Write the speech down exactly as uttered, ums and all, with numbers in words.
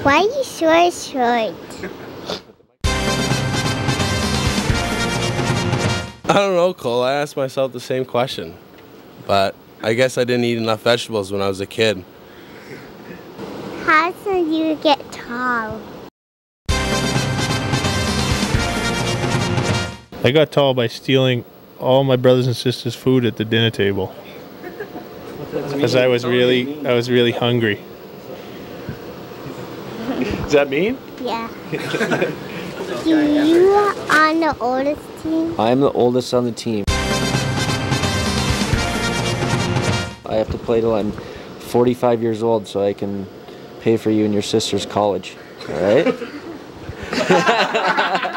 Why are you so short? I don't know, Cole. I asked myself the same question. But I guess I didn't eat enough vegetables when I was a kid. How did you get tall? I got tall by stealing all my brothers and sisters' food at the dinner table. Because I was really, I was really hungry. Does that mean? Yeah. Do you on the oldest team? I'm the oldest on the team. I have to play till I'm forty-five years old so I can pay for you and your sister's college. All right?